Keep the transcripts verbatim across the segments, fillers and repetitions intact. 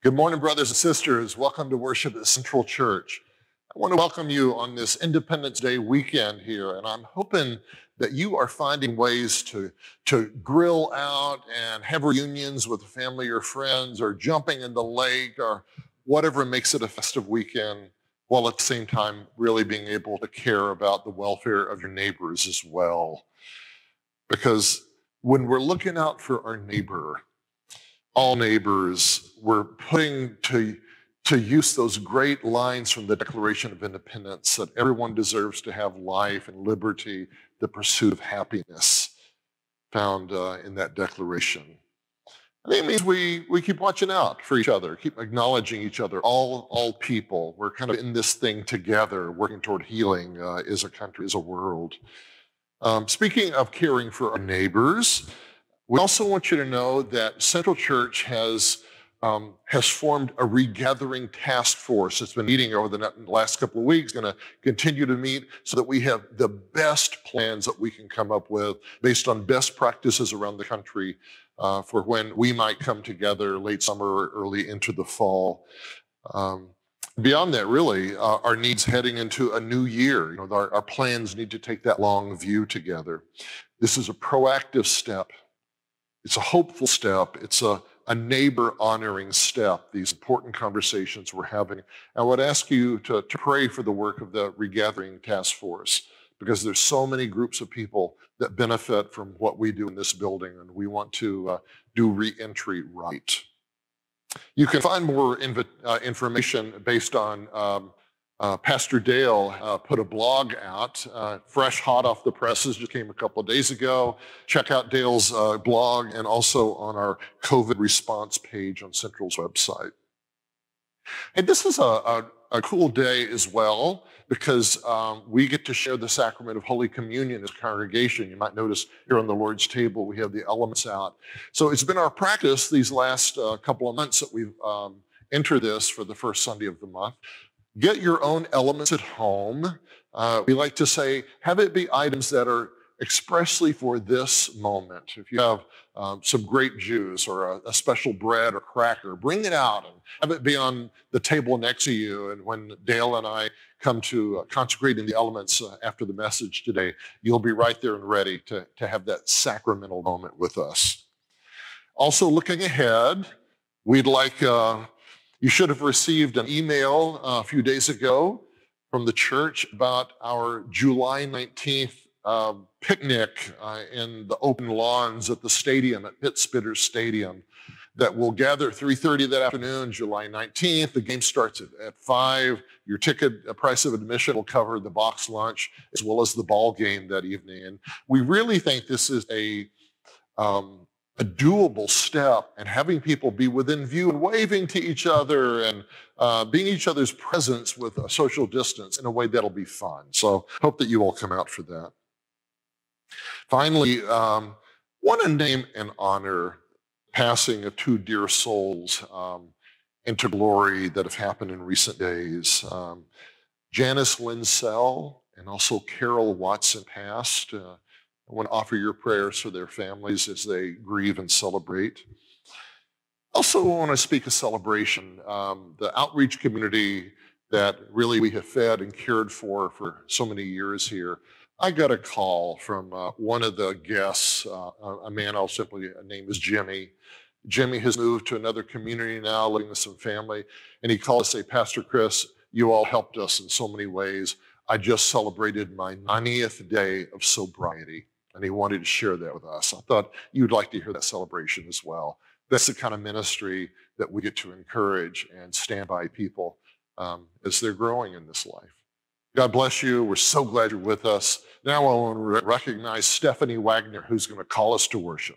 Good morning, brothers and sisters. Welcome to worship at Central Church. I want to welcome you on this Independence Day weekend here, and I'm hoping that you are finding ways to, to grill out and have reunions with family or friends, or jumping in the lake, or whatever makes it a festive weekend, while at the same time really being able to care about the welfare of your neighbors as well. Because when we're looking out for our neighbor, all neighbors, we're putting to, to use those great lines from the Declaration of Independence that everyone deserves to have life and liberty, the pursuit of happiness, found uh, in that declaration. I think it means we, we keep watching out for each other, keep acknowledging each other, all, all people. We're kind of in this thing together, working toward healing uh, as a country, as a world. Um, speaking of caring for our neighbors, we also want you to know that Central Church has, um, has formed a regathering task force. It's been meeting over the last couple of weeks, going to continue to meet so that we have the best plans that we can come up with based on best practices around the country uh, for when we might come together late summer or early into the fall. Um, beyond that, really, uh, our needs heading into a new year. You know, our, our plans need to take that long view together. This is a proactive step. It's a hopeful step. It's a, a neighbor-honoring step, these important conversations we're having. I would ask you to, to pray for the work of the Regathering Task Force, because there's so many groups of people that benefit from what we do in this building, and we want to uh, do re-entry right. You can find more inv- uh, information based on um, Uh, Pastor Dale uh, put a blog out, uh, fresh, hot off the presses, just came a couple of days ago. Check out Dale's uh, blog and also on our COVID response page on Central's website. And this is a, a, a cool day as well, because um, we get to share the sacrament of Holy Communion as a congregation. You might notice here on the Lord's table, we have the elements out. So it's been our practice these last uh, couple of months that we've um, entered this for the first Sunday of the month. Get your own elements at home. Uh, we like to say, have it be items that are expressly for this moment. If you have um, some grape juice or a, a special bread or cracker, bring it out and have it be on the table next to you. And when Dale and I come to uh, consecrating the elements uh, after the message today, you'll be right there and ready to, to have that sacramental moment with us. Also, looking ahead, we'd like... Uh, You should have received an email uh, a few days ago from the church about our July nineteenth uh, picnic uh, in the open lawns at the stadium, at Pitt Spitters Stadium, that will gather at three thirty that afternoon, July nineteenth. The game starts at, at five. Your ticket uh, price of admission will cover the box lunch as well as the ball game that evening. And we really think this is a... Um, a doable step, and having people be within view and waving to each other and uh, being each other's presence with a social distance in a way that'll be fun. So hope that you all come out for that. Finally, um, want to name and honor passing of two dear souls um, into glory that have happened in recent days. Um, Janice Linsell and also Carol Watson passed. Uh, I want to offer your prayers for their families as they grieve and celebrate. Also, I want to speak a celebration. Um, the outreach community that really we have fed and cared for for so many years here. I got a call from uh, one of the guests, uh, a man I'll simply name as Jimmy. Jimmy has moved to another community now, living with some family, and he called to say, Pastor Chris, you all helped us in so many ways. I just celebrated my ninetieth day of sobriety. And he wanted to share that with us. I thought you'd like to hear that celebration as well. That's the kind of ministry that we get to encourage and stand by people um, as they're growing in this life. God bless you. We're so glad you're with us. Now I want to re- recognize Stephanie Wagner, who's going to call us to worship.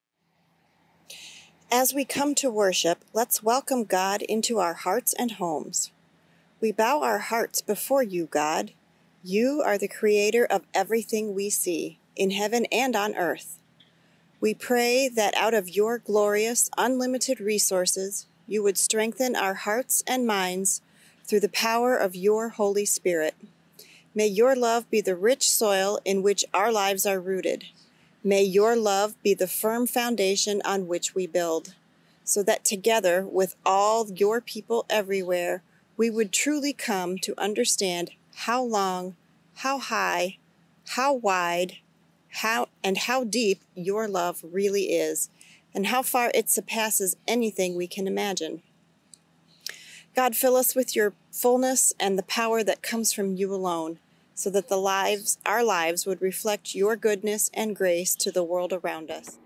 As we come to worship, let's welcome God into our hearts and homes. We bow our hearts before you, God. You are the creator of everything we see, in heaven and on earth. We pray that out of your glorious, unlimited resources, you would strengthen our hearts and minds through the power of your Holy Spirit. May your love be the rich soil in which our lives are rooted. May your love be the firm foundation on which we build. so that together with all your people everywhere, we would truly come to understand how long, how high, how wide, how and how deep your love really is, and how far it surpasses anything we can imagine. God, fill us with your fullness and the power that comes from you alone, so that the lives, our lives would reflect your goodness and grace to the world around us.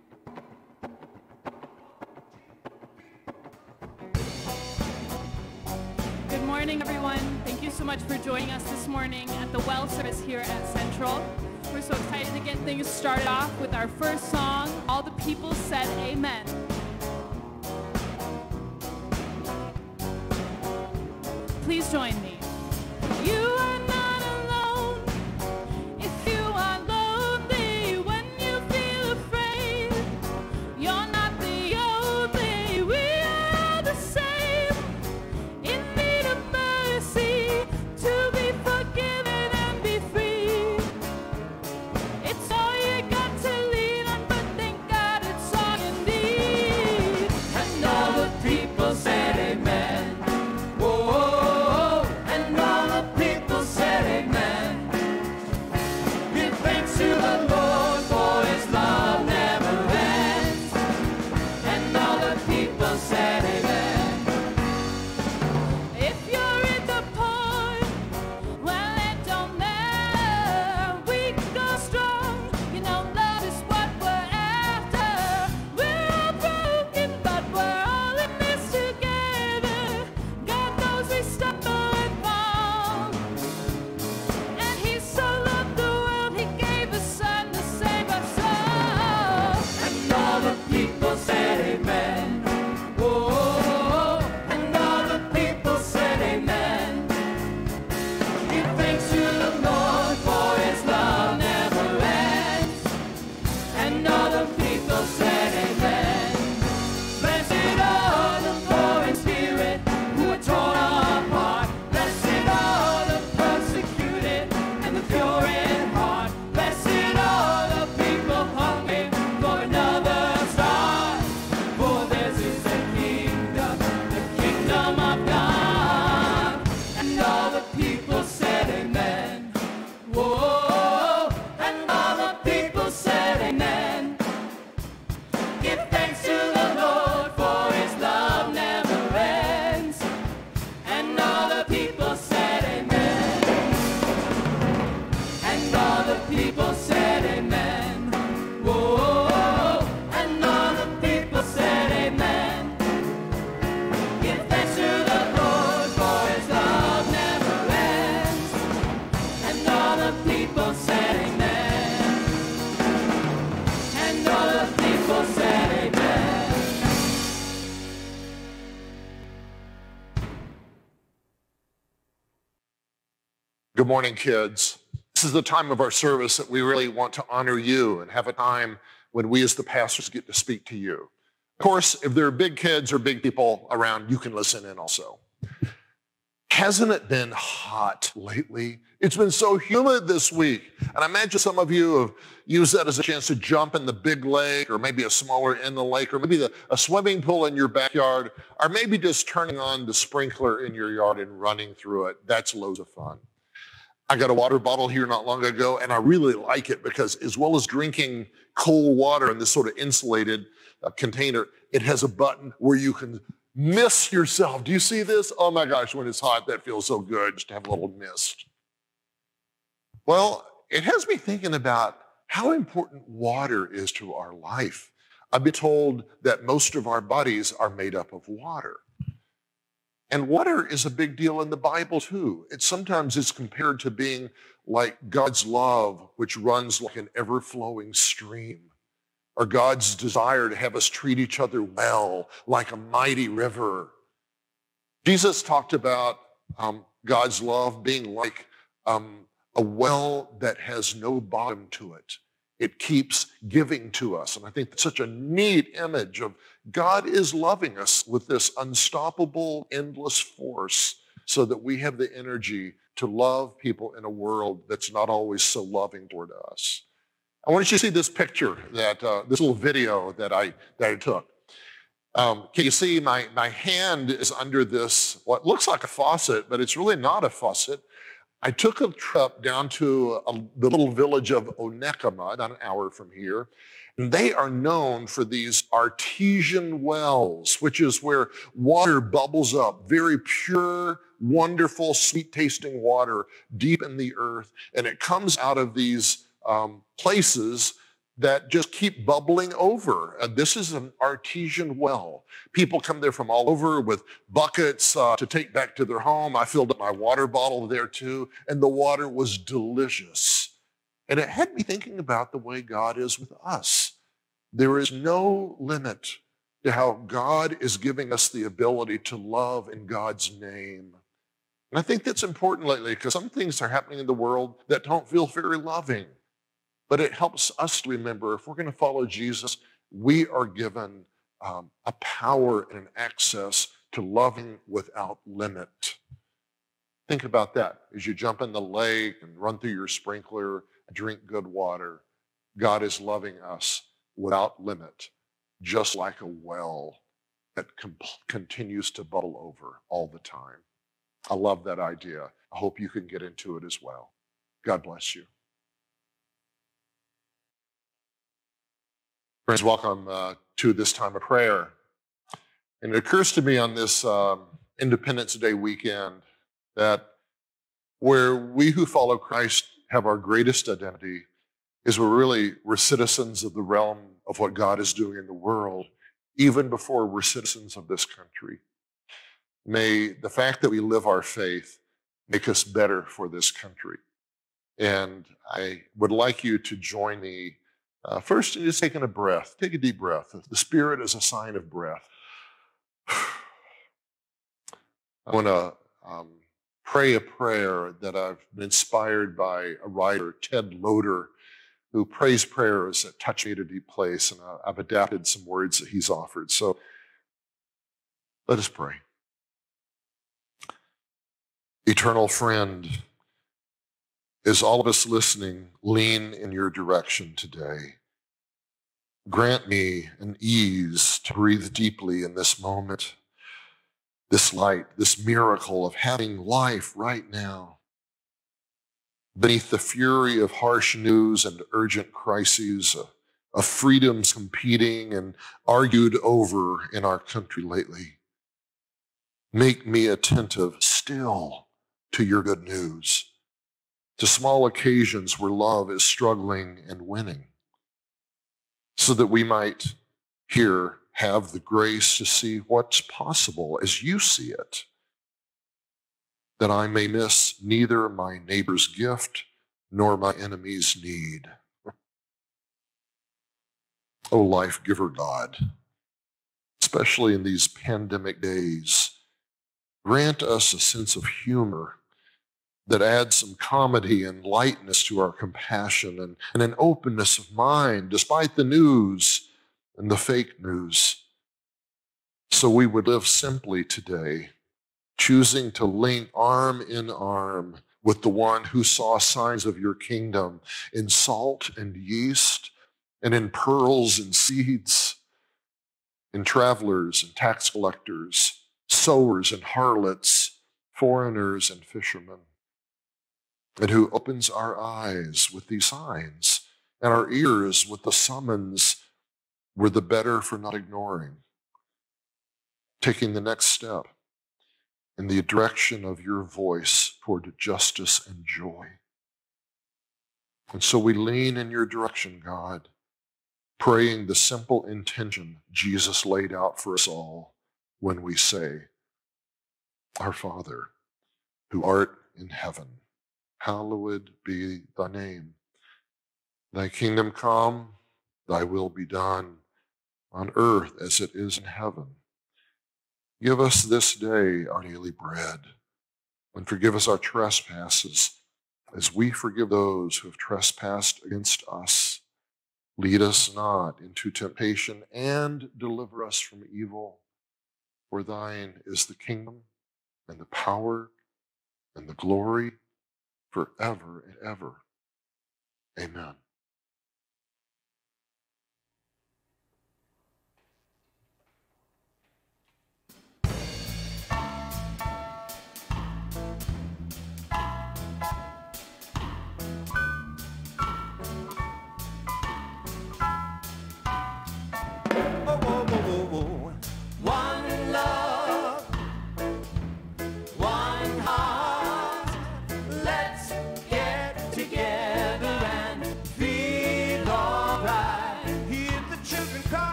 Good morning, everyone. Thank you so much for joining us this morning at the well service here at Central. We're so excited to get things started off with our first song. All the people said amen. Please join me. You are not alone if you are lonely, when you feel afraid. You're not the only, we are all the same, in need of mercy, to be forgiven and be free. It's all you got to lean on, but thank God it's all you need. And all the people said amen. Whoa, and all the people said amen. Give thanks to the Lord, for his love never ends. And all the people said amen. If you're in the point, well, it don't matter. We go strong, you know love is what we're after. We're all broken, but we're all in this together. God knows we stumble and fall, and he so loved the world, he gave his son to save us all. And all the people said amen. Whoa, and all the people said amen. Give thanks to the Lord, for his love never ends. And all the people said amen. Blessed are the poor in spirit, who are torn apart. Blessed are the persecuted and the pure in heart. Blessed are the people hungry for another start. For theirs is the kingdom, the kingdom of God. And all the people said amen. Whoa, and all the people said amen. Give thanks to the Lord, for his love never ends. And all the people said amen. And all the people said amen. Whoa, and all the people said amen. Give thanks to the Lord, for his love never ends. And all the people said amen. And all the people said amen. Good morning, kids. This is the time of our service that we really want to honor you and have a time when we as the pastors get to speak to you. Of course, if there are big kids or big people around, you can listen in also. Hasn't it been hot lately? It's been so humid this week. And I imagine some of you have used that as a chance to jump in the big lake, or maybe a smaller in the lake, or maybe the, a swimming pool in your backyard, or maybe just turning on the sprinkler in your yard and running through it. That's loads of fun. I got a water bottle here not long ago, and I really like it because as well as drinking cold water in this sort of insulated uh, container, it has a button where you can mist yourself. Do you see this? Oh my gosh, when it's hot, that feels so good just to have a little mist. Well, it has me thinking about how important water is to our life. I've been told that most of our bodies are made up of water. And water is a big deal in the Bible too. It sometimes is compared to being like God's love, which runs like an ever-flowing stream, or God's desire to have us treat each other well, like a mighty river. Jesus talked about um, God's love being like um, a well that has no bottom to it. It keeps giving to us. And I think that's such a neat image of God is loving us with this unstoppable, endless force so that we have the energy to love people in a world that's not always so loving toward us. I want you to see this picture, that uh, this little video that I, that I took. Um, can you see my, my hand is under this, what looks like a faucet, but it's really not a faucet. I took a trip down to a, the little village of Onekama, about an hour from here, and they are known for these artesian wells, which is where water bubbles up, very pure, wonderful, sweet-tasting water deep in the earth, and it comes out of these um, places that just keep bubbling over. Uh, this is an artesian well. People come there from all over with buckets uh, to take back to their home. I filled up my water bottle there too, and the water was delicious. And it had me thinking about the way God is with us. There is no limit to how God is giving us the ability to love in God's name. And I think that's important lately because some things are happening in the world that don't feel very loving. But it helps us to remember if we're going to follow Jesus, we are given um, a power and an access to loving without limit. Think about that as you jump in the lake and run through your sprinkler and drink good water. God is loving us without limit, just like a well that com- continues to bubble over all the time. I love that idea. I hope you can get into it as well. God bless you. Friends, welcome uh, to this time of prayer. And it occurs to me on this um, Independence Day weekend that where we who follow Christ have our greatest identity is we're really, we're citizens of the realm of what God is doing in the world, even before we're citizens of this country. May the fact that we live our faith make us better for this country. And I would like you to join me Uh, first, just taking a breath. Take a deep breath. The Spirit is a sign of breath. I want to um, pray a prayer that I've been inspired by a writer, Ted Loder, who prays prayers that touch me at a deep place, and I've adapted some words that he's offered. So let us pray. Eternal friend, as all of us listening lean in your direction today, grant me an ease to breathe deeply in this moment, this light, this miracle of having life right now. Beneath the fury of harsh news and urgent crises, of freedoms competing and argued over in our country lately, make me attentive still to your good news, to small occasions where love is struggling and winning, so that we might here have the grace to see what's possible as you see it, that I may miss neither my neighbor's gift nor my enemy's need. O life-giver God, especially in these pandemic days, grant us a sense of humor that adds some comedy and lightness to our compassion and, and an openness of mind despite the news and the fake news. So we would live simply today, choosing to link arm in arm with the one who saw signs of your kingdom in salt and yeast and in pearls and seeds, in travelers and tax collectors, sowers and harlots, foreigners and fishermen, and who opens our eyes with these signs and our ears with the summons we're the better for not ignoring, taking the next step in the direction of your voice toward justice and joy. And so we lean in your direction, God, praying the simple intention Jesus laid out for us all when we say, Our Father, who art in heaven, hallowed be thy name. Thy kingdom come, thy will be done on earth as it is in heaven. Give us this day our daily bread, and forgive us our trespasses as we forgive those who have trespassed against us. Lead us not into temptation, and deliver us from evil. For thine is the kingdom and the power and the glory forever and ever. Amen.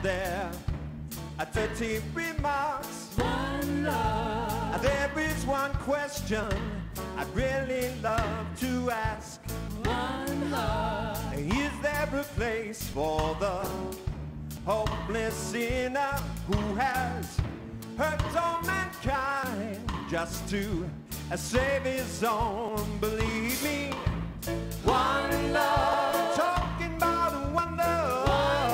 there are thirty remarks. One love, There is one question I'd really love to ask. one love, Is there a place for the hopeless sinner who has hurt all mankind just to uh, save his own? Believe me, one love, talking about one love.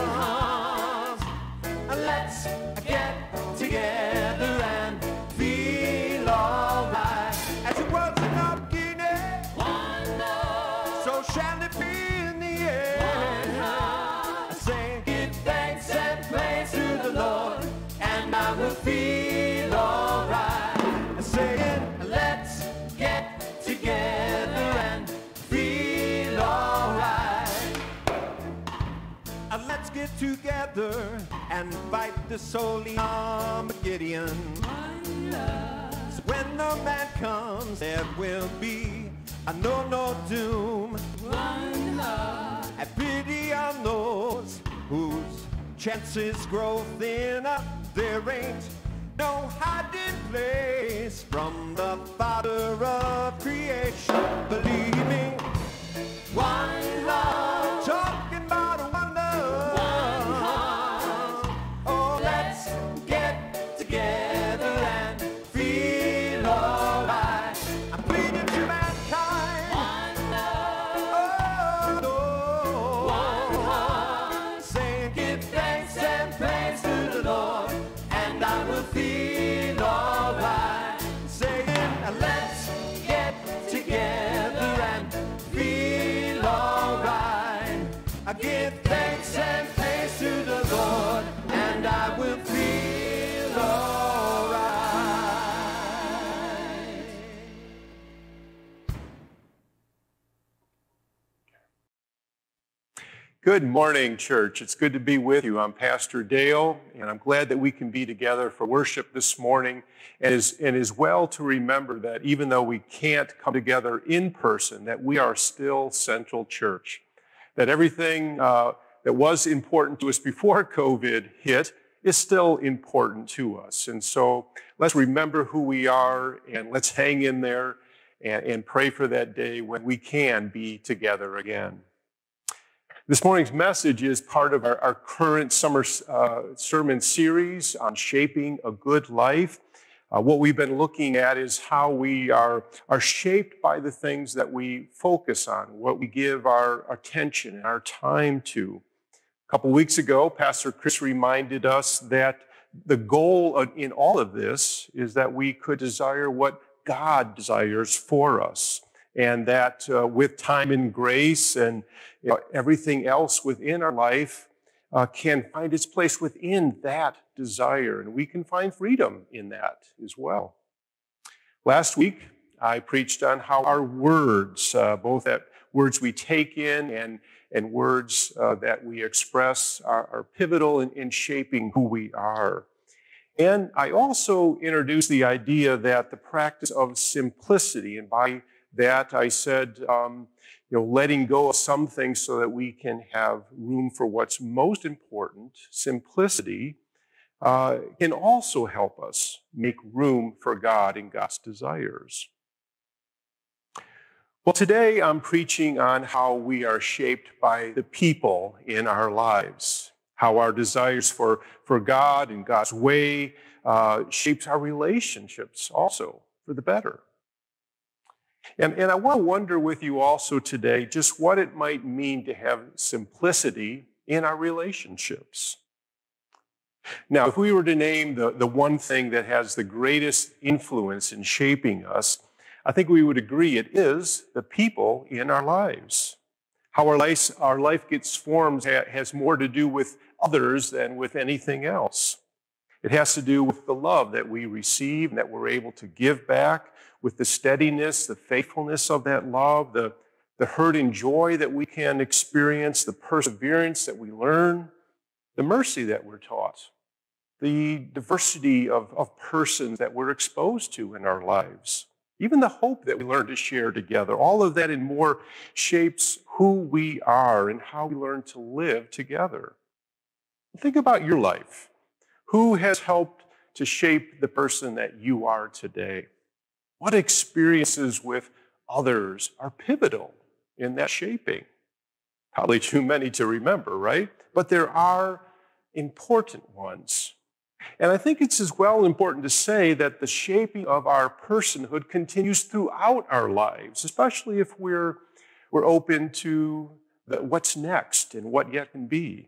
Let's get together and feel alright. As the world's an beginning, one love, so shall it be in the end. I say, give thanks and praise to the Lord, and I will feel alright. I say, let's get together and feel alright. Uh, Let's get together and fight this holy Armageddon. one love, So when the man comes, there will be a no, no doom. one love, Have pity on those whose chances grow thinner. There ain't no hiding place from the Father of creation. Believe me, one love, talking about one love. one heart, Oh, let's get together and feel alright. I'm pleading to mankind. one love, Oh, no. one heart, Saying, give thanks and praise to the Lord, and I will feel alright. Saying, let's get together and feel alright. I give thanks and praise to the Lord, and I will feel alright. Good morning, church. It's good to be with you. I'm Pastor Dale, and I'm glad that we can be together for worship this morning. And as, and as well to remember that even though we can't come together in person, that we are still Central Church. That everything uh, that was important to us before COVID hit is still important to us. And so let's remember who we are, and let's hang in there and, and pray for that day when we can be together again. This morning's message is part of our, our current summer uh, sermon series on shaping a good life. Uh, what we've been looking at is how we are, are shaped by the things that we focus on, what we give our attention and our time to. A couple weeks ago, Pastor Chris reminded us that the goal in all of this is that we could desire what God desires for us. And that uh, with time and grace and you know, everything else within our life uh, can find its place within that desire. And we can find freedom in that as well. Last week, I preached on how our words, uh, both that words we take in and, and words uh, that we express, are, are pivotal in, in shaping who we are. And I also introduced the idea that the practice of simplicity, and by that I said, um, you know, letting go of some things so that we can have room for what's most important, simplicity, uh, can also help us make room for God and God's desires. Well, today I'm preaching on how we are shaped by the people in our lives, how our desires for, for God and God's way uh, shapes our relationships also for the better. And, and I want to wonder with you also today just what it might mean to have simplicity in our relationships. Now, if we were to name the, the one thing that has the greatest influence in shaping us, I think we would agree it is the people in our lives. How our life, our life gets formed has more to do with others than with anything else. It has to do with the love that we receive and that we're able to give back, with the steadiness, the faithfulness of that love, the, the hurt and joy that we can experience, the perseverance that we learn, the mercy that we're taught, the diversity of, of persons that we're exposed to in our lives, even the hope that we learn to share together. All of that and more shapes who we are and how we learn to live together. Think about your life. Who has helped to shape the person that you are today? What experiences with others are pivotal in that shaping? Probably too many to remember, right? But there are important ones. And I think it's as well important to say that the shaping of our personhood continues throughout our lives, especially if we're, we're open to the, what's next and what yet can be.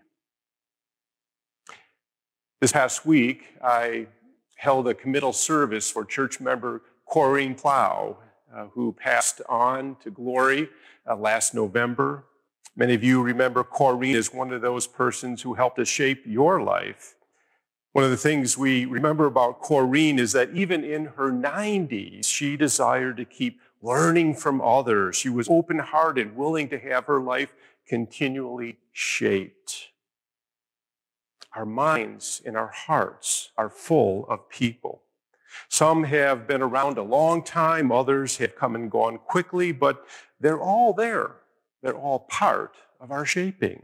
This past week, I held a committal service for church member Corrine Plow, uh, who passed on to glory uh, last November. Many of you remember Corrine as one of those persons who helped to shape your life. One of the things we remember about Corrine is that even in her nineties, she desired to keep learning from others. She was open-hearted, willing to have her life continually shaped. Our minds and our hearts are full of people. Some have been around a long time, others have come and gone quickly, but they're all there. They're all part of our shaping.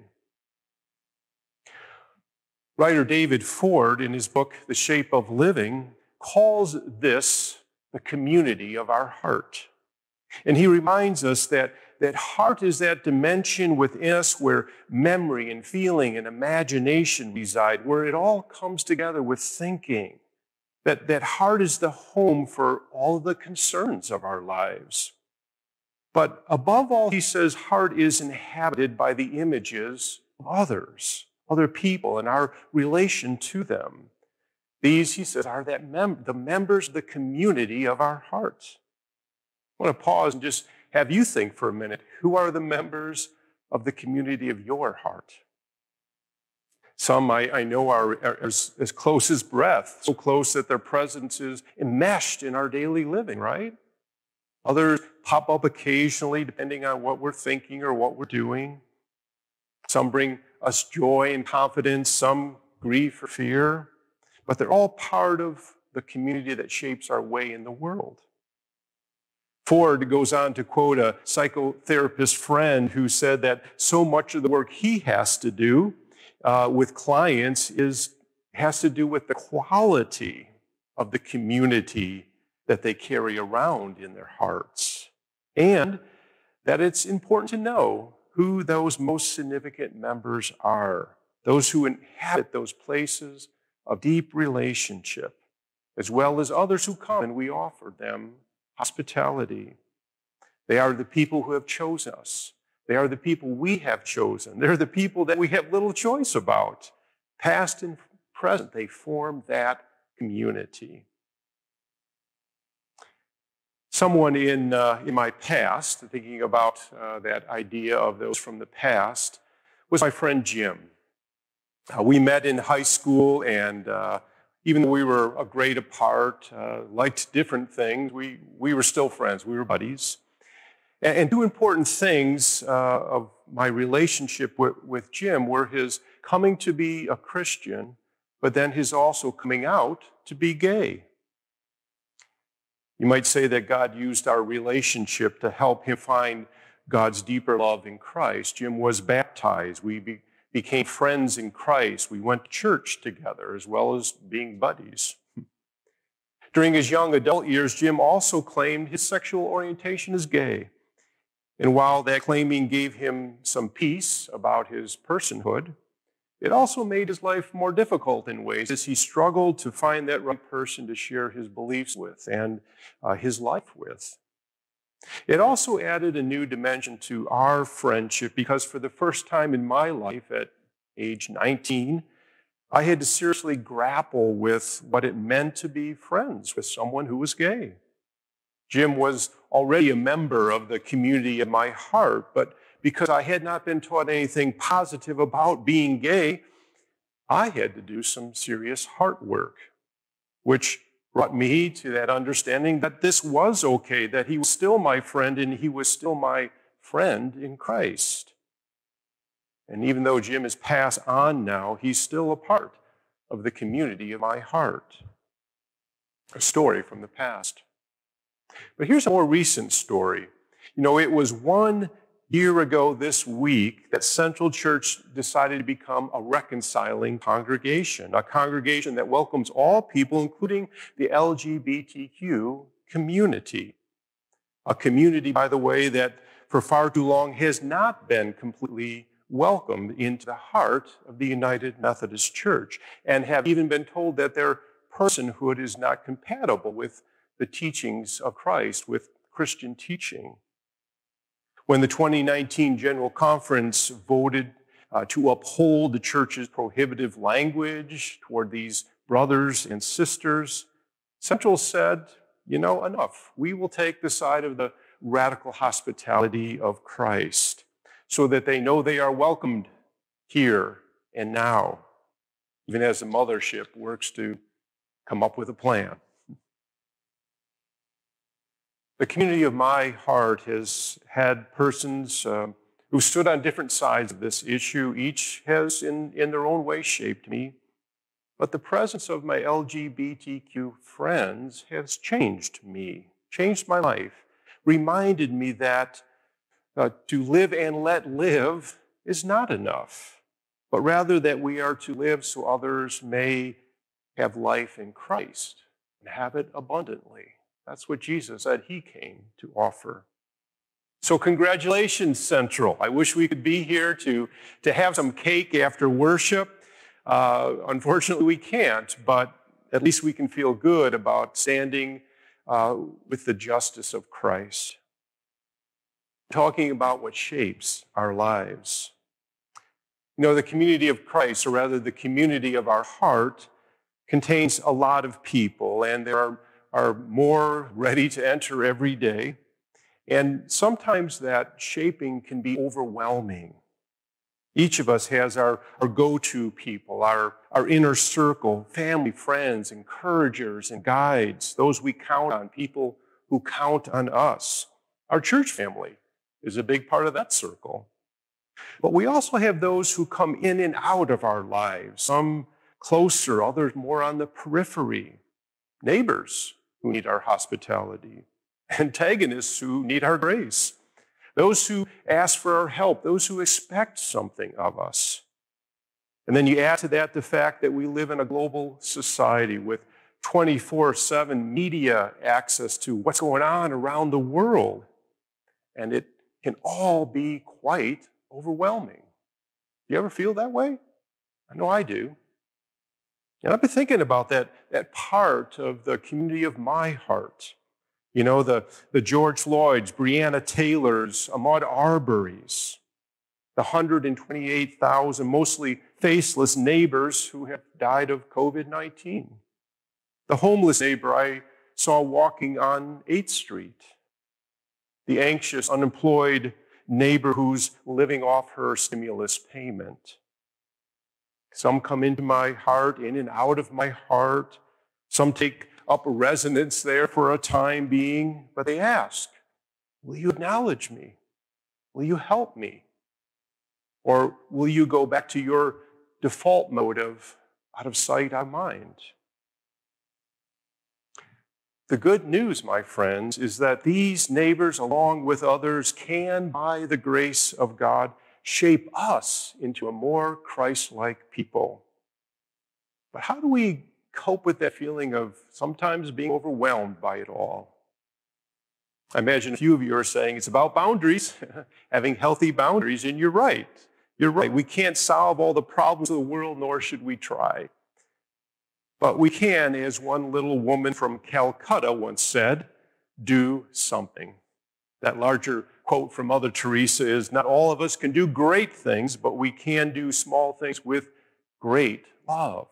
Writer David Ford, in his book, The Shape of Living, calls this the community of our heart. And he reminds us that, that heart is that dimension within us where memory and feeling and imagination reside, where it all comes together with thinking. That, that heart is the home for all of the concerns of our lives. But above all, he says, heart is inhabited by the images of others, other people, and our relation to them. These, he says, are that mem- the members of the community of our hearts. I want to pause and just have you think for a minute, who are the members of the community of your heart? Some I, I know are, are as, as close as breath, so close that their presence is enmeshed in our daily living, right? Others pop up occasionally, depending on what we're thinking or what we're doing. Some bring us joy and confidence, some grief or fear, but they're all part of the community that shapes our way in the world. Ford goes on to quote a psychotherapist friend who said that so much of the work he has to do uh, with clients is has to do with the quality of the community that they carry around in their hearts, and that it's important to know who those most significant members are, those who inhabit those places of deep relationship, as well as others who come and we offer them hospitality. They are the people who have chosen us. They are the people we have chosen. They're the people that we have little choice about. Past and present, they form that community. Someone in, uh, in my past, thinking about uh, that idea of those from the past, was my friend Jim. Uh, we met in high school, and uh, even though we were a grade apart, uh, liked different things, we, we were still friends. We were buddies. And, and two important things uh, of my relationship with, with Jim were his coming to be a Christian, but then his also coming out to be gay. You might say that God used our relationship to help him find God's deeper love in Christ. Jim was baptized. We be, became friends in Christ. We went to church together as well as being buddies. During his young adult years, Jim also claimed his sexual orientation as gay. And while that claiming gave him some peace about his personhood, it also made his life more difficult in ways as he struggled to find that right person to share his beliefs with and uh, his life with. It also added a new dimension to our friendship because for the first time in my life at age nineteen, I had to seriously grapple with what it meant to be friends with someone who was gay. Jim was already a member of the community of my heart, but because I had not been taught anything positive about being gay, I had to do some serious heart work, which brought me to that understanding that this was okay, that he was still my friend and he was still my friend in Christ. And even though Jim is passed on now, he's still a part of the community of my heart. A story from the past. But here's a more recent story. You know, it was one year ago this week that Central Church decided to become a reconciling congregation, a congregation that welcomes all people, including the L G B T Q community. A community, by the way, that for far too long has not been completely welcomed into the heart of the United Methodist Church, and have even been told that their personhood is not compatible with the teachings of Christ, with Christian teaching. When the twenty nineteen General Conference voted uh, to uphold the church's prohibitive language toward these brothers and sisters, Central said, you know, enough. We will take the side of the radical hospitality of Christ so that they know they are welcomed here and now, even as the mothership works to come up with a plan. The community of my heart has had persons uh, who stood on different sides of this issue. Each has, in, in their own way, shaped me. But the presence of my L G B T Q friends has changed me, changed my life, reminded me that uh, to live and let live is not enough, but rather that we are to live so others may have life in Christ and have it abundantly. That's what Jesus said he came to offer. So congratulations, Central. I wish we could be here to, to have some cake after worship. Uh, unfortunately, we can't, but at least we can feel good about standing uh, with the justice of Christ. Talking about what shapes our lives. You know, the community of Christ, or rather the community of our heart, contains a lot of people, and there are are more ready to enter every day. And sometimes that shaping can be overwhelming. Each of us has our, our go-to people, our, our inner circle, family, friends, encouragers, and guides, those we count on, people who count on us. Our church family is a big part of that circle. But we also have those who come in and out of our lives, some closer, others more on the periphery, neighbors who need our hospitality, antagonists who need our grace, those who ask for our help, those who expect something of us. And then you add to that the fact that we live in a global society with twenty-four seven media access to what's going on around the world. And it can all be quite overwhelming. Do you ever feel that way? I know I do. And I've been thinking about that, that part of the community of my heart. You know, the, the George Floyds, Breonna Taylors, Ahmaud Arbery's, the one hundred twenty-eight thousand mostly faceless neighbors who have died of COVID nineteen. The homeless neighbor I saw walking on eighth street. The anxious, unemployed neighbor who's living off her stimulus payment. Some come into my heart, in and out of my heart. Some take up residence there for a time being, but they ask, will you acknowledge me? Will you help me? Or will you go back to your default mode of out of sight, out of mind? The good news, my friends, is that these neighbors, along with others, can, by the grace of God, shape us into a more Christ-like people. But how do we cope with that feeling of sometimes being overwhelmed by it all? I imagine a few of you are saying it's about boundaries, having healthy boundaries, and you're right. You're right. We can't solve all the problems of the world, nor should we try. But we can, as one little woman from Calcutta once said, do something. That larger quote from Mother Teresa is, not all of us can do great things, but we can do small things with great love.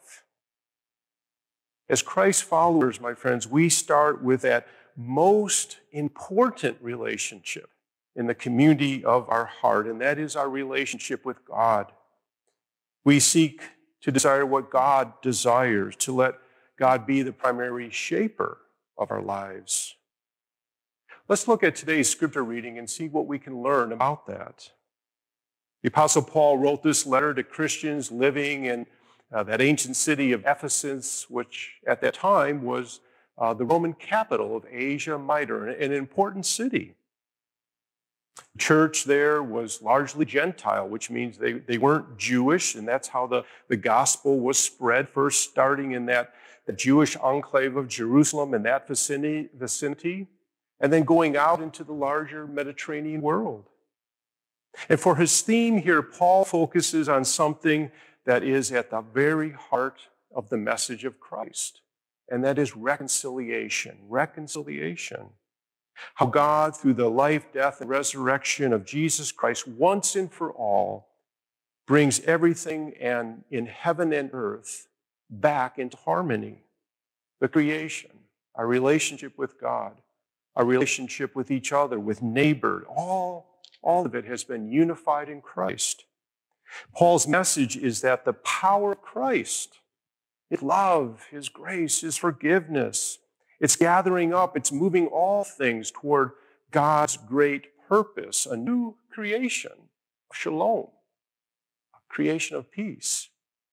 As Christ followers, my friends, we start with that most important relationship in the community of our heart, and that is our relationship with God. We seek to desire what God desires, to let God be the primary shaper of our lives. Let's look at today's scripture reading and see what we can learn about that. The Apostle Paul wrote this letter to Christians living in uh, that ancient city of Ephesus, which at that time was uh, the Roman capital of Asia Minor, an important city. Church there was largely Gentile, which means they, they weren't Jewish, and that's how the, the gospel was spread, first starting in that the Jewish enclave of Jerusalem and that vicinity, vicinity, and then going out into the larger Mediterranean world. And for his theme here, Paul focuses on something that is at the very heart of the message of Christ, and that is reconciliation. Reconciliation. How God, through the life, death, and resurrection of Jesus Christ, once and for all, brings everything and in heaven and earth back into harmony. The creation, our relationship with God, our relationship with each other, with neighbor, all, all of it has been unified in Christ. Paul's message is that the power of Christ, His love, His grace, His forgiveness, it's gathering up, it's moving all things toward God's great purpose, a new creation, shalom, a creation of peace.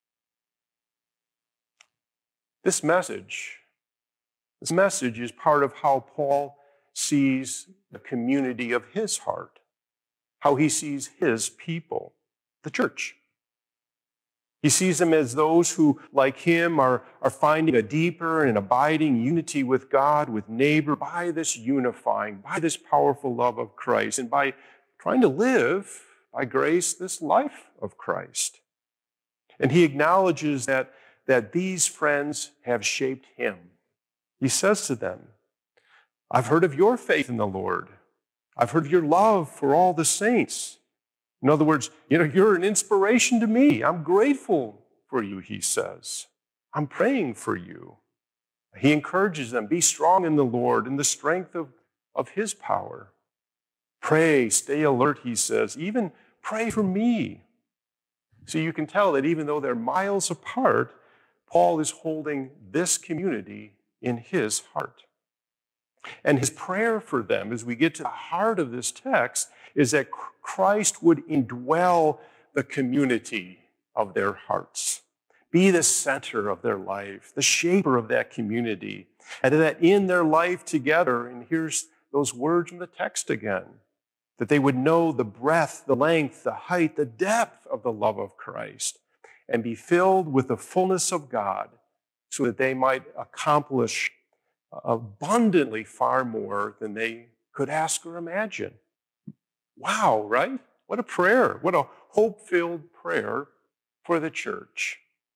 This message, this message is part of how Paul sees the community of his heart, how he sees his people, the church. He sees them as those who, like him, are, are finding a deeper and abiding unity with God, with neighbor, by this unifying, by this powerful love of Christ, and by trying to live, by grace, this life of Christ. And he acknowledges that, that these friends have shaped him. He says to them, I've heard of your faith in the Lord. I've heard of your love for all the saints. In other words, you know, you're an inspiration to me. I'm grateful for you, he says. I'm praying for you. He encourages them, be strong in the Lord, in the strength of, of his power. Pray, stay alert, he says. Even pray for me. So you can tell that even though they're miles apart, Paul is holding this community in his heart. And his prayer for them, as we get to the heart of this text, is that Christ would indwell the community of their hearts, be the center of their life, the shaper of that community, and that in their life together, and here's those words from the text again, that they would know the breadth, the length, the height, the depth of the love of Christ, and be filled with the fullness of God, so that they might accomplish abundantly far more than they could ask or imagine. Wow, right? What a prayer. What a hope-filled prayer for the church.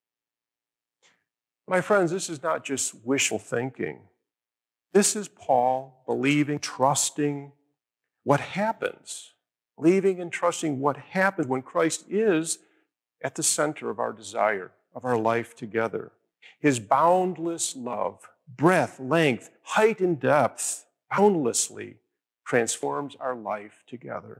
My friends, this is not just wishful thinking. This is Paul believing, trusting what happens, believing and trusting what happens when Christ is at the center of our desire, of our life together. His boundless love, breadth, length, height, and depth, boundlessly transforms our life together.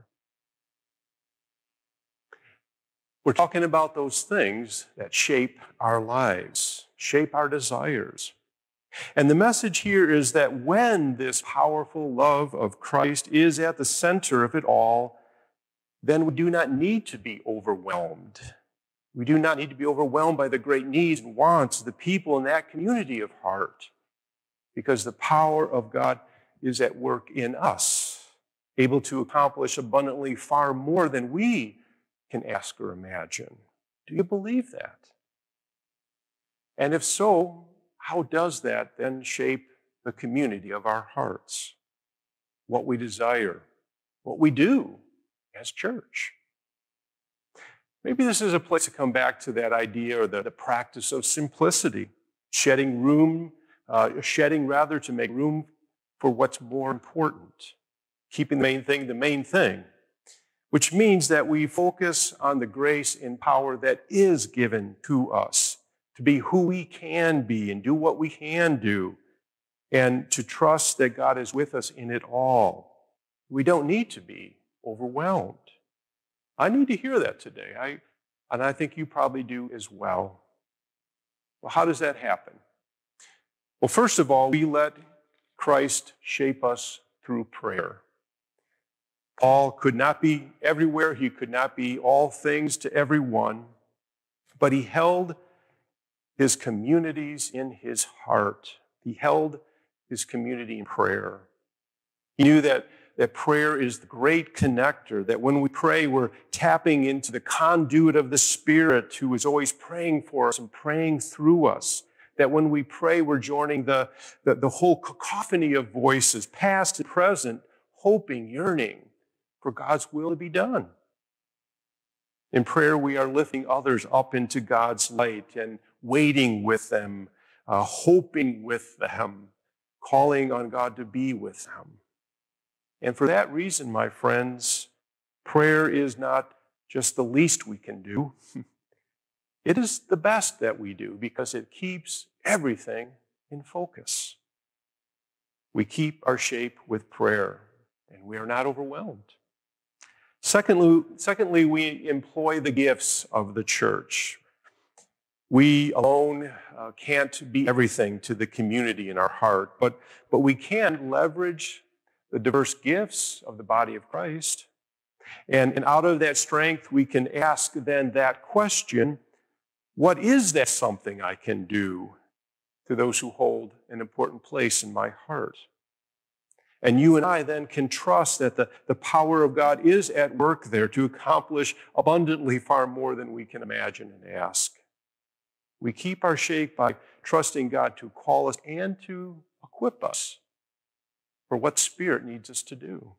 We're talking about those things that shape our lives, shape our desires. And the message here is that when this powerful love of Christ is at the center of it all, then we do not need to be overwhelmed. We do not need to be overwhelmed by the great needs and wants of the people in that community of heart, because the power of God is at work in us, able to accomplish abundantly far more than we can ask or imagine. Do you believe that? And if so, how does that then shape the community of our hearts? What we desire, what we do as church. Maybe this is a place to come back to that idea or the, the practice of simplicity, shedding room, uh, shedding rather to make room for what's more important, keeping the main thing the main thing, which means that we focus on the grace and power that is given to us to be who we can be and do what we can do, and to trust that God is with us in it all. We don't need to be overwhelmed. I need to hear that today, I, and I think you probably do as well. Well, how does that happen? Well, first of all, we let Christ shape us through prayer. Paul could not be everywhere. He could not be all things to everyone, but he held his communities in his heart. He held his community in prayer. He knew that that prayer is the great connector, that when we pray, we're tapping into the conduit of the Spirit who is always praying for us and praying through us. That when we pray, we're joining the, the, the whole cacophony of voices, past and present, hoping, yearning for God's will to be done. In prayer, we are lifting others up into God's light and waiting with them, uh, hoping with them, calling on God to be with them. And for that reason, my friends, prayer is not just the least we can do. It is the best that we do because it keeps everything in focus. We keep our shape with prayer, and we are not overwhelmed. Secondly, secondly, we employ the gifts of the church. We alone uh, can't be everything to the community in our heart, but, but we can leverage the diverse gifts of the body of Christ. And, and out of that strength, we can ask then that question, what is that something I can do to those who hold an important place in my heart? And you and I then can trust that the, the power of God is at work there to accomplish abundantly far more than we can imagine and ask. We keep our shape by trusting God to call us and to equip us for what Spirit needs us to do.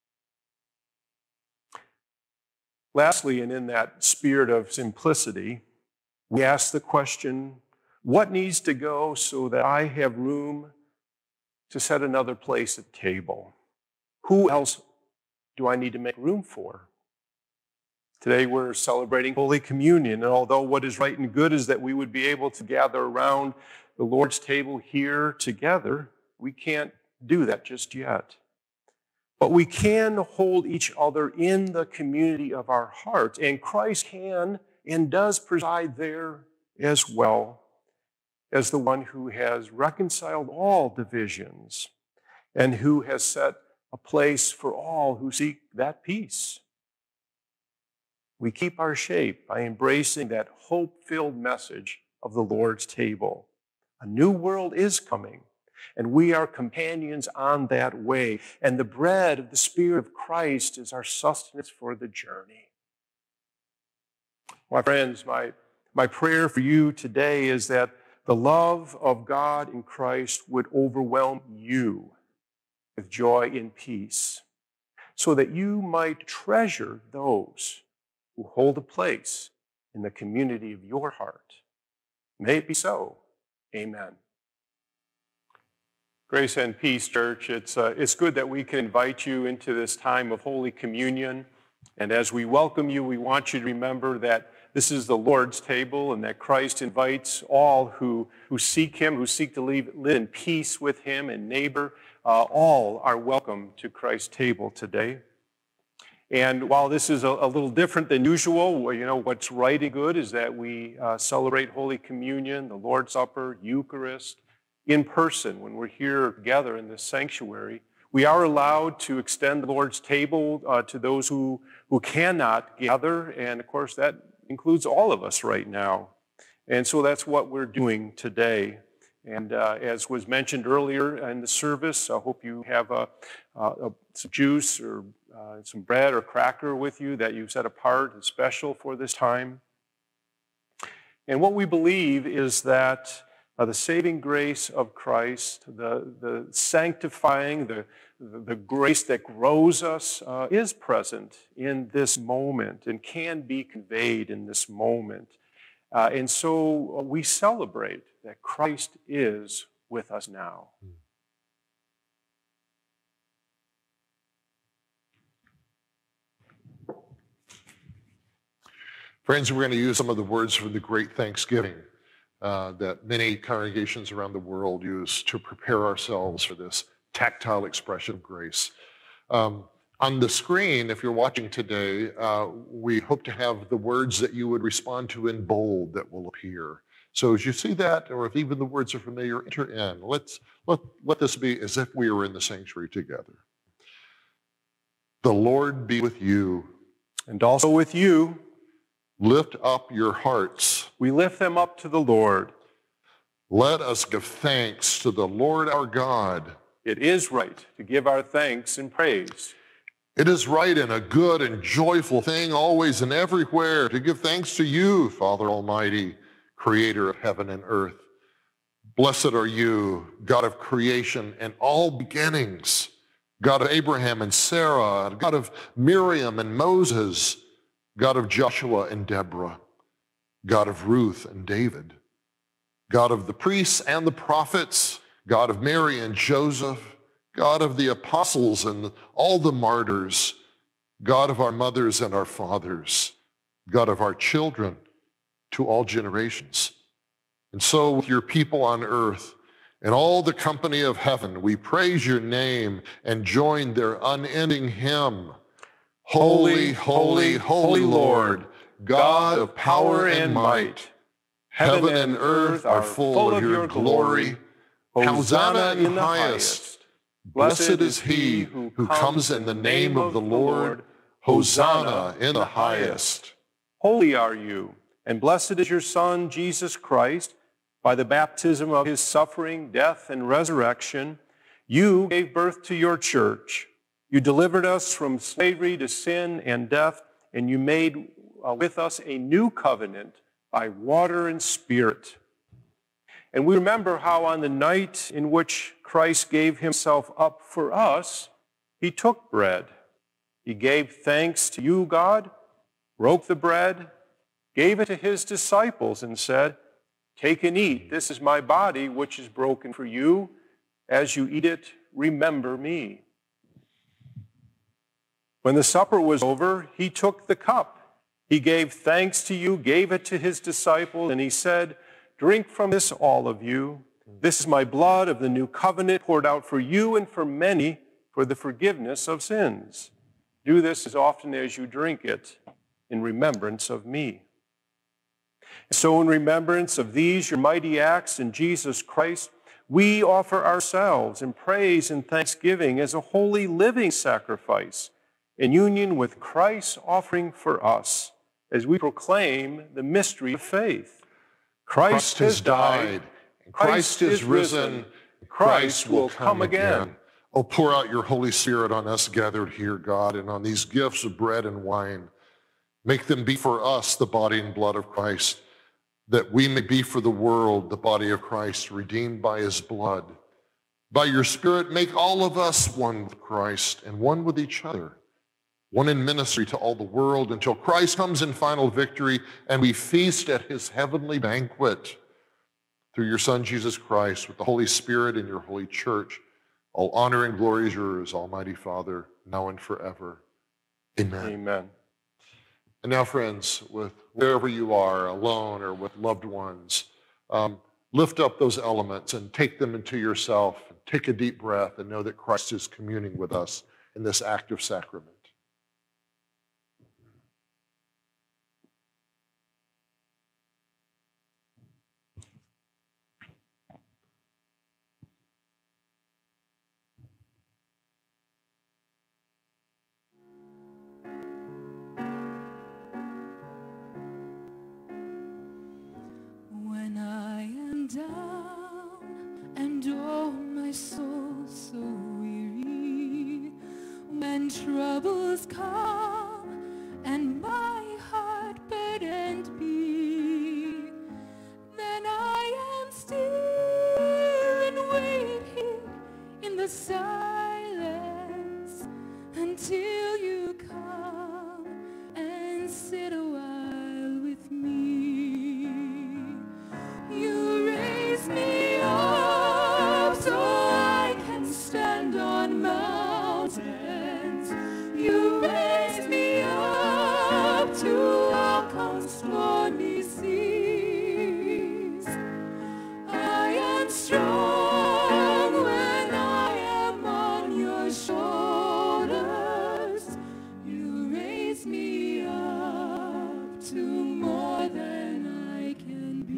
Lastly, and in that spirit of simplicity, we ask the question, what needs to go so that I have room to set another place at the table? Who else do I need to make room for? Today we're celebrating Holy Communion, and although what is right and good is that we would be able to gather around the Lord's table here together, we can't do that just yet. But we can hold each other in the community of our hearts, and Christ can and does preside there as well as the one who has reconciled all divisions and who has set a place for all who seek that peace. We keep our shape by embracing that hope-filled message of the Lord's table. A new world is coming, and we are companions on that way. And the bread of the Spirit of Christ is our sustenance for the journey. My friends, my, my prayer for you today is that the love of God in Christ would overwhelm you with joy and peace, so that you might treasure those who hold a place in the community of your heart. May it be so. Amen. Grace and peace, church. It's, uh, it's good that we can invite you into this time of Holy Communion. And as we welcome you, we want you to remember that this is the Lord's table and that Christ invites all who, who seek him, who seek to live, live in peace with him and neighbor. Uh, all are welcome to Christ's table today. And while this is a, a little different than usual, you know, what's right and good is that we uh, celebrate Holy Communion, the Lord's Supper, Eucharist, in person when we're here together in this sanctuary. We are allowed to extend the Lord's table uh, to those who, who cannot gather, and of course that includes all of us right now. And so that's what we're doing today. And uh, as was mentioned earlier in the service, I hope you have a, a, some juice or uh, some bread or cracker with you that you've set apart and special for this time. And what we believe is that uh, the saving grace of Christ, the, the sanctifying, the, the grace that grows us uh, is present in this moment and can be conveyed in this moment. Uh, and so we celebrate that Christ is with us now. Friends, we're going to use some of the words from the Great Thanksgiving uh, that many congregations around the world use to prepare ourselves for this tactile expression of grace. Um, on the screen, if you're watching today, uh, we hope to have the words that you would respond to in bold that will appear. So as you see that, or if even the words are familiar, enter in. Let's let, let this be as if we were in the sanctuary together. The Lord be with you. And also with you. Lift up your hearts. We lift them up to the Lord. Let us give thanks to the Lord our God. it is right to give our thanks and praise. It is right and a good and joyful thing always and everywhere to give thanks to you, Father Almighty, creator of heaven and earth. Blessed are you, God of creation and all beginnings, God of Abraham and Sarah, God of Miriam and Moses, God of Joshua and Deborah, God of Ruth and David, God of the priests and the prophets, God of Mary and Joseph, God of the apostles and all the martyrs, God of our mothers and our fathers, God of our children to all generations. And so with your people on earth and all the company of heaven, we praise your name and join their unending hymn. Holy, holy, holy Lord, God of power and might. Heaven and earth are full of your glory. Hosanna in the highest. Blessed is he who comes in the name of the Lord. Hosanna in the highest. Holy are you, and blessed is your Son, Jesus Christ. By the baptism of his suffering, death, and resurrection, you gave birth to your church. You delivered us from slavery to sin and death, and you made uh, with us a new covenant by water and spirit. And we remember how on the night in which Christ gave himself up for us, he took bread. He gave thanks to you, God, broke the bread, gave it to his disciples, and said, "Take and eat. This is my body, which is broken for you. As you eat it, remember me." When the supper was over, he took the cup. He gave thanks to you, gave it to his disciples, and he said, "Drink from this, all of you. This is my blood of the new covenant poured out for you and for many for the forgiveness of sins. Do this as often as you drink it in remembrance of me." So in remembrance of these, your mighty acts in Jesus Christ, we offer ourselves in praise and thanksgiving as a holy living sacrifice in union with Christ's offering for us as we proclaim the mystery of faith. Christ has died, Christ is risen, Christ will come again. Oh, pour out your Holy Spirit on us gathered here, God, and on these gifts of bread and wine. Make them be for us the body and blood of Christ, that we may be for the world the body of Christ, redeemed by his blood. By your Spirit, make all of us one with Christ and one with each other, one in ministry to all the world until Christ comes in final victory and we feast at his heavenly banquet. Through your Son, Jesus Christ, with the Holy Spirit and your holy church, all honor and glory is yours, Almighty Father, now and forever. Amen. Amen. And now, friends, with wherever you are, alone or with loved ones, um, lift up those elements and take them into yourself. Take a deep breath and know that Christ is communing with us in this act of sacrament. When I am down and oh my soul so weary, when troubles come and my heart burdened be, then I am still and wait here in the silence until you come and sit a while with me. You raise me up so I can stand on mountains. You raise me up to welcome stormy seas. I am strong when I am on your shoulders. You raise me up to more than I can be.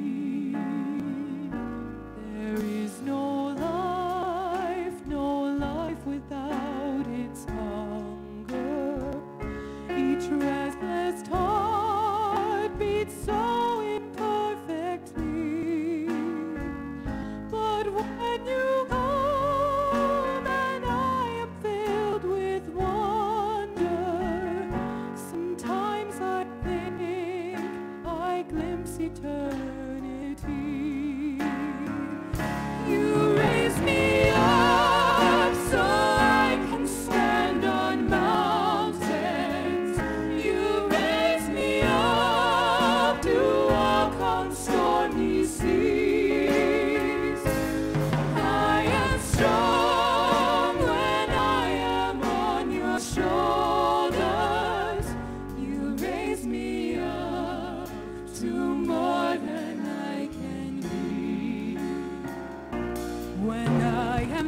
There is no life, no life without its hunger. Each restless heart beats so imperfectly.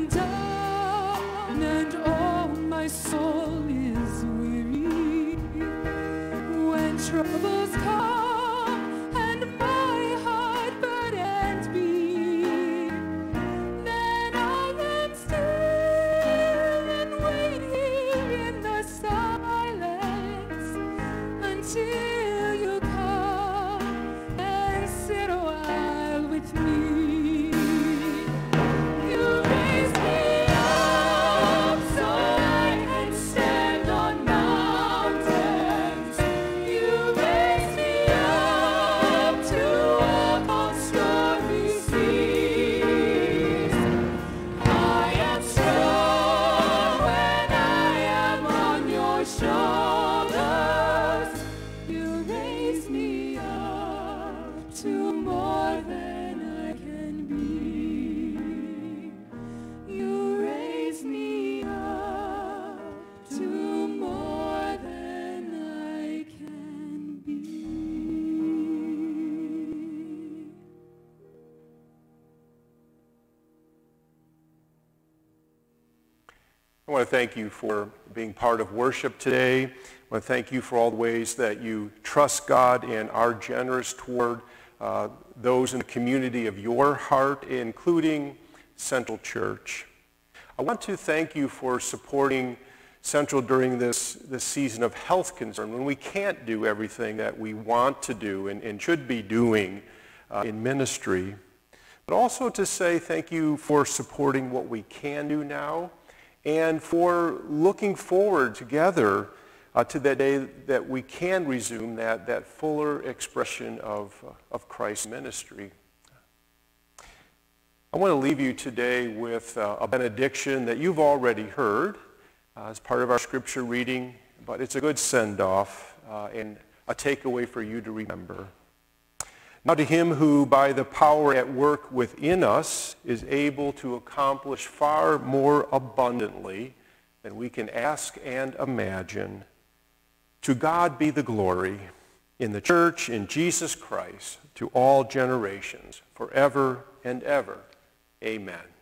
am down and all my soul is weary. When troubles come and my heart burdens be, then I am still and wait here in the silence until you come and sit a while with me. You raise me up so I can stand on mountains. You raise me up to walk on stormy seas. I am strong when I am on your shoulders. You raise me up to more than I can be. You raise me up to more than I can be. I want to thank you for being part of worship today. I want to thank you for all the ways that you trust God and are generous toward uh, those in the community of your heart, including Central Church. I want to thank you for supporting Central during this, this season of health concern, when we can't do everything that we want to do and, and should be doing uh, in ministry. But also to say thank you for supporting what we can do now, and for looking forward together uh, to that day that we can resume that, that fuller expression of, uh, of Christ's ministry. I want to leave you today with uh, a benediction that you've already heard uh, as part of our scripture reading, but it's a good send-off uh, and a takeaway for you to remember. Now to him who, by the power at work within us, is able to accomplish far more abundantly than we can ask and imagine, to God be the glory in the church, in Jesus Christ, to all generations, forever and ever. Amen.